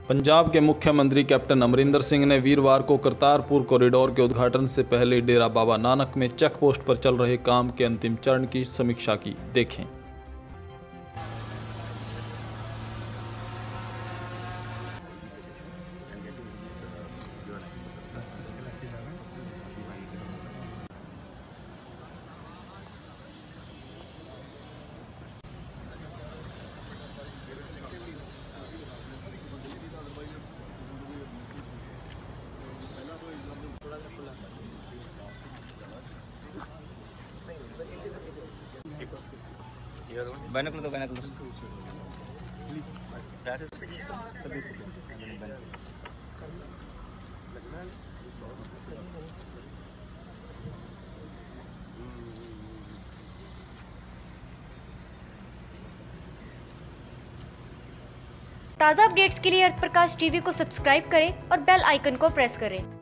पंजाब के मुख्यमंत्री कैप्टन अमरिंदर सिंह ने वीरवार को करतारपुर कॉरिडोर के उद्घाटन से पहले डेरा बाबा नानक में चेक पोस्ट पर चल रहे काम के अंतिम चरण की समीक्षा की। देखें। बाइनोकुलर ताज़ा अपडेट्स के लिए अर्थ प्रकाश टीवी को सब्सक्राइब करें और बेल आइकन को प्रेस करें।